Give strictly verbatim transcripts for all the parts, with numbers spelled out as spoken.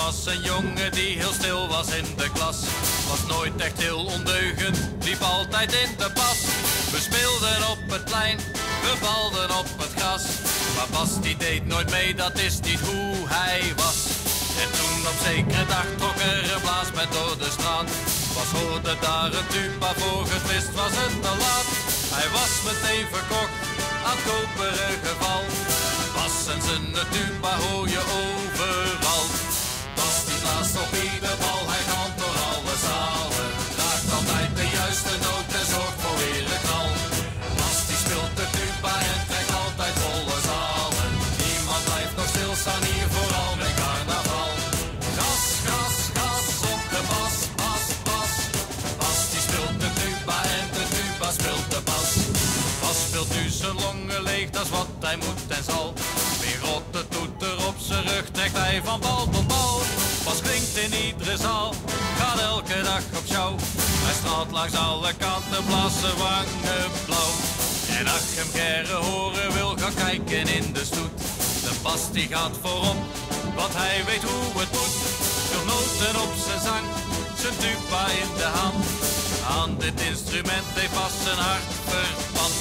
was een jongen die heel stil was in de klas. Was nooit echt heel ondeugend, liep altijd in de pas. We speelden op het plein, we balden op het gras. Maar Bas die deed nooit mee, dat is niet hoe hij was. En toen op zekere dag trok er een blaas met door de straat. Bas hoorde daar een tuba, voor het wist was het te laat. Hij was meteen verkocht aan het koperige val. Bas en zijn tuba hoor je overal. Bas die blaast op ieder bal, hij gaat door alle zalen. Raakt altijd de juiste noot en zorgt voor weer een knal. Bas die speelt de tuba en trekt altijd volle zalen. Niemand blijft nog stilstaan hier, vooral met carnaval. Gas, gas, gas op de bas, bas, bas. Bas die speelt de tuba en de tuba speelt de bas. Bas speelt nu zijn longen leeg, dat is wat hij moet en zal. Weer rotte toeter op zijn rug, trekt hij van bal tot bal. Bas klinkt in iedere zaal, gaat elke dag op show. Hij straalt langs alle kanten, blaast zijn wangen blauw. En ach, hem keren horen wil, gaan kijken in de stoet. De Bas die gaat voorop, want hij weet hoe het moet. Veel noten op zijn zang, zijn tuba in de hand. Aan dit instrument heeft Bas zijn hart verpand.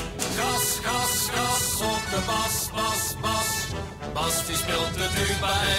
Bas die speelt de tuba